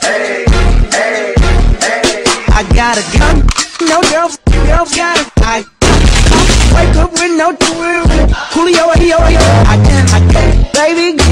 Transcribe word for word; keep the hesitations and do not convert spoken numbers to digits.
I got a gun, no girl, girl got it. I wake up with no tool. Julio, yo, yo, I can, I can, baby.